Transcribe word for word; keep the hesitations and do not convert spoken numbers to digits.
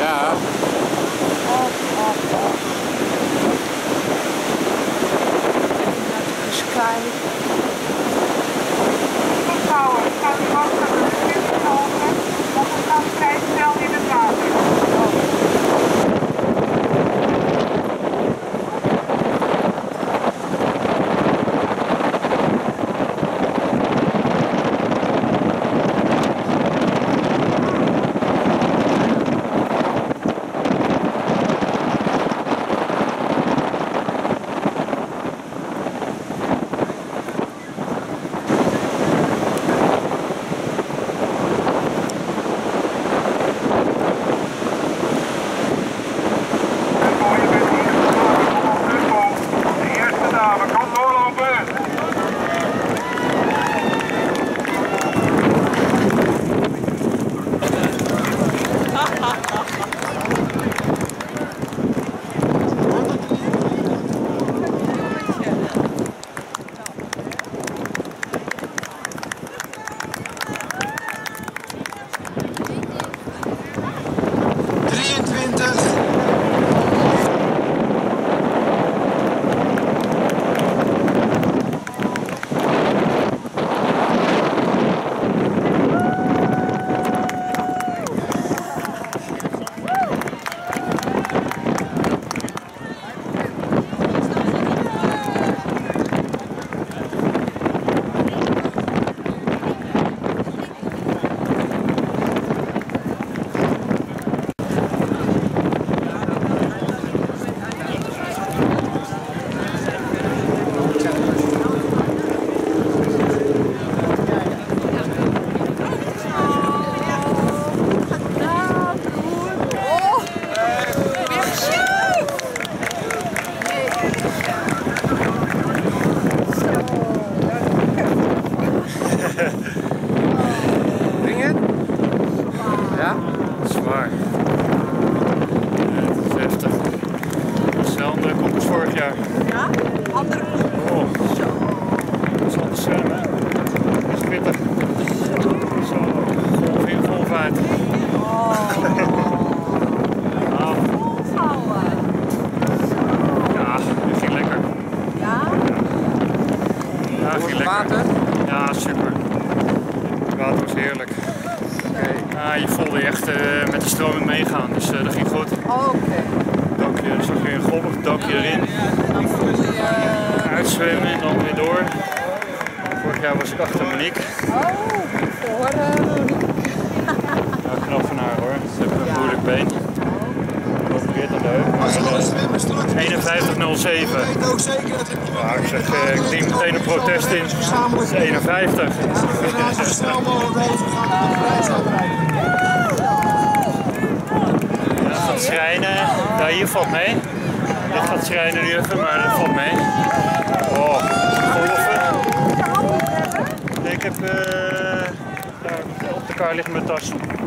Ja. Oh, oh, oh. Eens kijken. Ophouden. Het gaat nu wachten naar de twintig ogen, want het gaat vrij snel in het water. Dingen? Ja? Zwaar. Ja, het is heftig. Hetzelfde komt als vorig jaar. Ja? Andere kant. Oh. Dat is anders zwemmen. Dat is pittig. Zo, golf in, golf uit. Oh. Nou, Volhouden. ja, het ging lekker. Ja? Ja, het ging lekker. Water? Ja, super. Het water was heerlijk. Oké. Ja, je voelde je echt uh, met de stroming meegaan, dus uh, dat ging goed. Oh, oké. Okay. Dakje, zag je een golf, dakje erin. Dan voel je je... Uitzwemmen en dan weer door. Vorig jaar was ik achter Monique. Oh, voor uh, Ja, knap van haar hoor. Ze heeft een moeilijk been. Geopereerd aan de heup. eenenvijftig nul zeven. Ja, ik zeg, ik neem meteen een protest in. Het is eenenvijftig. Ja, dat gaat schrijnen. Ja, hier valt mee. Dit gaat schrijnen nu even, maar dat valt mee. Oh, golven. Ik heb uh, daar op de kar liggen mijn tas.